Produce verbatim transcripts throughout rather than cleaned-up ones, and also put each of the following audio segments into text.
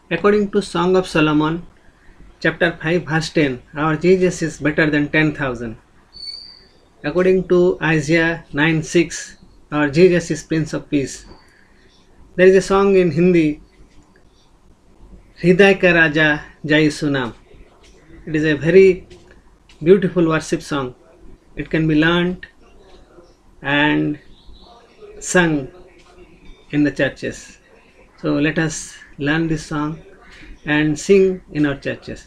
According to Song of Solomon, chapter five, verse ten, our Jesus is better than ten thousand. According to Isaiah nine six, our Jesus is Prince of Peace. There is a song in Hindi, Hriday ka Raja Jai Sunam. It is a very beautiful worship song. It can be learnt and sung in the churches. So let us learn this song and sing in our churches.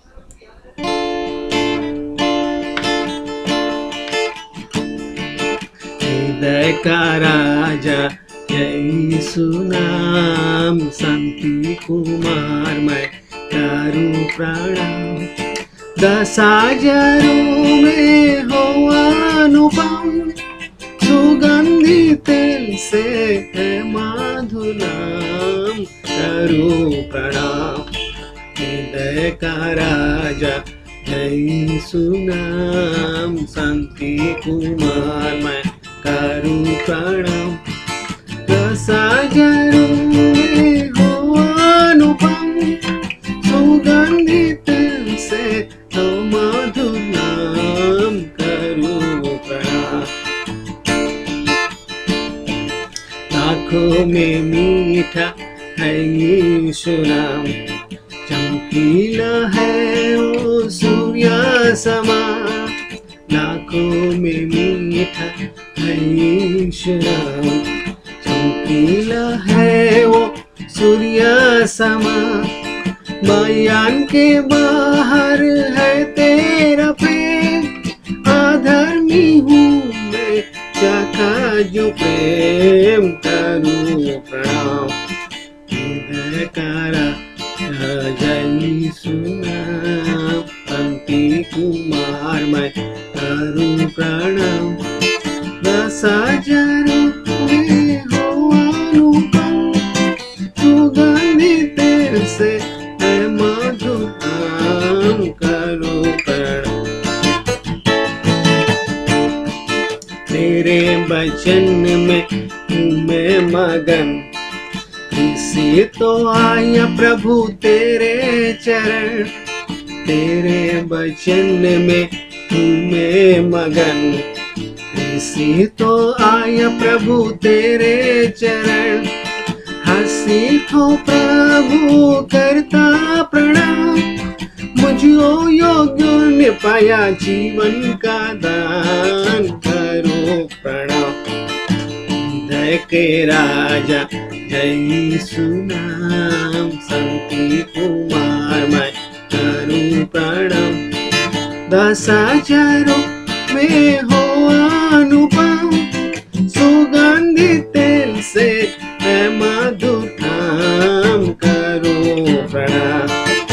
हृदय का राजा जय सुनाम, शांति कुमार मैं करूं प्रणाम। दस हजारों में हो अनुपम, सुगंधित तेल से है मधुर नाम, करूं प्रणाम। हृदय का राजा जय सुनाम, शांति कुमार मैं करूं प्रणाम। दस हजारों में हो अनुपम, सुगंधित तेल से हो मधुर नाम, करूं प्रणाम। आँखों में मीठा है यीशु नाम, चमकीला है वो सूर्य समा। लाखों में मीठा है यीशु नाम, चमकीला है वो सूर्य समा। बयान के बाहर है तेरा प्रेम, अधर्मी हूँ मैं चाखा जो प्रेम, करूं प्रणाम। हृदय का राजा यीशु नाम, शांति कुमार मैं करूं प्रणाम। दस हजारों में हो अनुपम, सुगंधित तेल से है मधुर नाम, करूं प्रणाम। तेरे वचन में हूँ मैं मगन, इसी तो आया प्रभु तेरे चरण। तेरे वचन में हूँ मैं मगन, इसी तो आया प्रभु तेरे चरण। हंसी तो प्रभु करता प्रणाम, मुझको योग्य ने पाया जीवन का दान, करो प्रणाम। हृदय के राजा जय सुनाम, शांति कुमार मैं करूं प्रणाम। दस हजारों में हो अनुपम, सुगंधित तेल से है मधुर नाम, करो प्रणाम।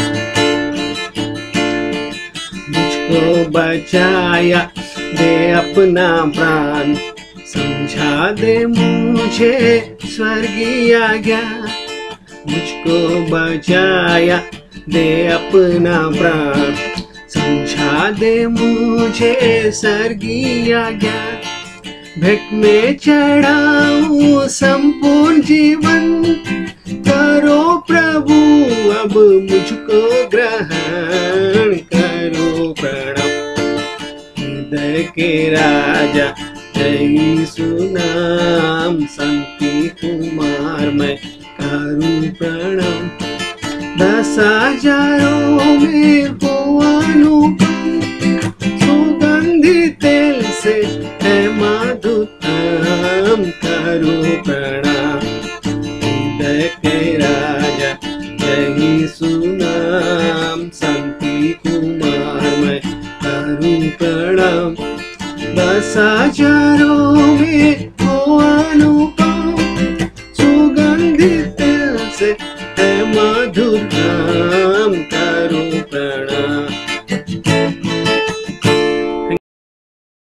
मुझको बचाया दे अपना प्राण, समझा दे मुझे स्वर्गीय आज्ञा। मुझको बचाया दे अपना प्राण, समझा दे मुझे स्वर्गीय आज्ञा। भेंट में चढ़ाऊं संपूर्ण जीवन, करो प्रभु अब मुझको ग्रहण, करो प्रणाम। हृदय के राजा जय सुनाम, शांति कुमार मैं करूं प्रणाम। दस हजारों में हो अनुपम, सुगंधित तेल से है मधुर नाम, करूं प्रणाम। हृदय के राजा जय सुनाम, शांति कुमार मैं करूं प्रणाम। दस हजारों में हो